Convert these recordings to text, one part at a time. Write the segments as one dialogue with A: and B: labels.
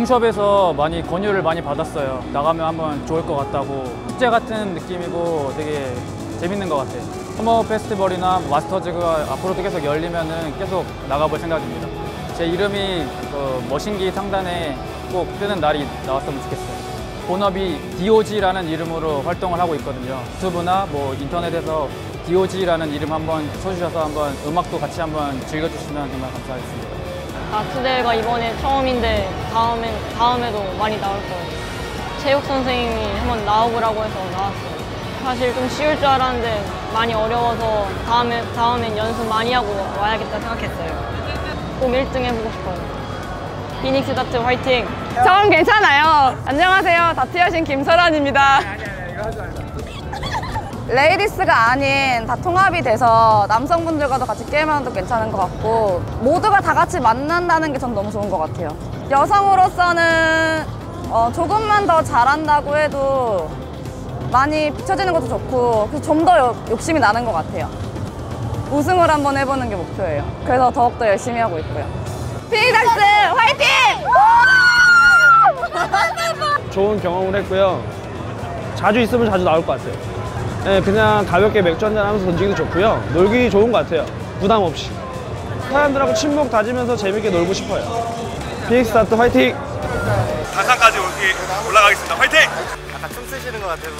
A: 홈숍에서 많이 권유를 많이 받았어요. 나가면 한번 좋을 것 같다고. 축제 같은 느낌이고 되게 재밌는 것 같아요. 서머 페스티벌이나 마스터즈가 앞으로도 계속 열리면은 계속 나가볼 생각입니다. 제 이름이 머신기 상단에 꼭 뜨는 날이 나왔으면 좋겠어요. 본업이 DOG라는 이름으로 활동을 하고 있거든요. 유튜브나 뭐 인터넷에서 DOG라는 이름 한번 쳐주셔서 한번 음악도 같이 한번 즐겨주시면 정말 감사하겠습니다.
B: 다트대회가 이번에 처음인데 다음에도 많이 나올 거예요. 체육 선생님이 한번 나와보라고 해서 나왔어요. 사실 좀 쉬울 줄 알았는데 많이 어려워서 다음엔 연습 많이 하고 와야겠다 생각했어요. 꼭 1등 해보고 싶어요. 피닉스 다트 화이팅!
C: 전 괜찮아요. 안녕하세요. 다트 여신 김설환입니다.
D: 이거 하지 말자.
C: 레이디스가 아닌 다 통합이 돼서 남성분들과도 같이 게임하는 것도 괜찮은 것 같고 모두가 다 같이 만난다는 게 전 너무 좋은 것 같아요. 여성으로서는 조금만 더 잘한다고 해도 많이 비춰지는 것도 좋고 좀 더 욕심이 나는 것 같아요. 우승을 한번 해보는 게 목표예요. 그래서 더욱더 열심히 하고 있고요. 피닉스 화이팅!
D: 좋은 경험을 했고요. 자주 있으면 자주 나올 것 같아요. 네, 그냥 가볍게 맥주 한잔 하면서 던지기도 좋고요. 놀기 좋은 것 같아요. 부담 없이. 사람들하고 친목 다지면서 재밌게 놀고 싶어요. 피닉스 다트 화이팅!
E: 단상까지 올라가겠습니다. 화이팅!
F: 약간 춤 쓰시는 것 같아서.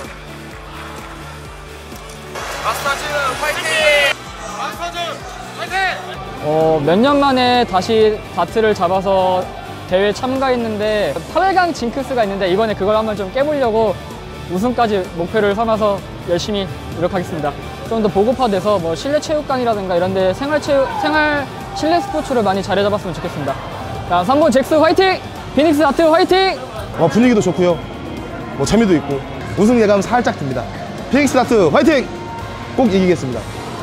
E: 마스터즈 화이팅! 마스터즈 화이팅!
A: 몇 년 만에 다시 다트를 잡아서 대회에 참가했는데 8강 징크스가 있는데 이번에 그걸 한번 좀 깨보려고 우승까지 목표를 삼아서 열심히 노력하겠습니다. 좀 더 보급화돼서 뭐 실내 체육관이라든가 이런 데 생활 실내 스포츠를 많이 자리 잡았으면 좋겠습니다. 자, 3번 잭스 화이팅! 피닉스 다트 화이팅!
G: 분위기도 좋고요. 뭐 재미도 있고 우승 예감 살짝 듭니다. 피닉스 다트 화이팅! 꼭 이기겠습니다.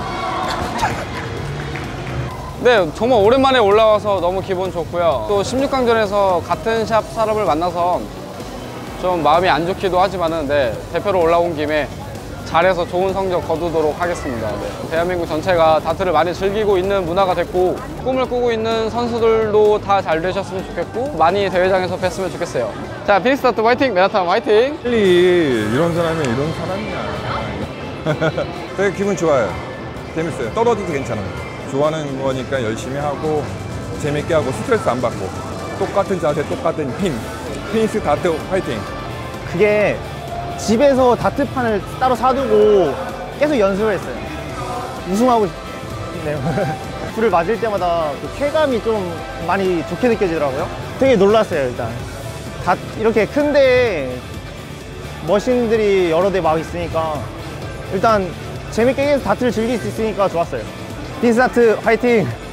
H: 네, 정말 오랜만에 올라와서 너무 기분 좋고요. 또 16강전에서 같은 샵 사람을 만나서 좀 마음이 안 좋기도 하지만은 네, 대표로 올라온 김에 잘해서 좋은 성적 거두도록 하겠습니다. 네. 대한민국 전체가 다트를 많이 즐기고 있는 문화가 됐고 꿈을 꾸고 있는 선수들도 다 잘 되셨으면 좋겠고 많이 대회장에서 뵀으면 좋겠어요. 자, 피닉스 다트 화이팅! 메나탐 화이팅!
I: 빨리 이런 사람이 이런 사람이야. 되게 기분 좋아요. 재밌어요. 떨어져도 괜찮아요. 좋아하는 거니까 열심히 하고 재밌게 하고 스트레스 안 받고 똑같은 자세 똑같은 힘. 피닉스 다트 화이팅!
J: 그게 집에서 다트판을 따로 사두고 계속 연습을 했어요. 우승하고 싶네요. 불을 맞을 때마다 그 쾌감이 좀 많이 좋게 느껴지더라고요. 되게 놀랐어요. 일단 이렇게 큰데 머신들이 여러 대 막 있으니까 일단 재밌게 다트를 즐길 수 있으니까 좋았어요. 피닉스 다트 화이팅!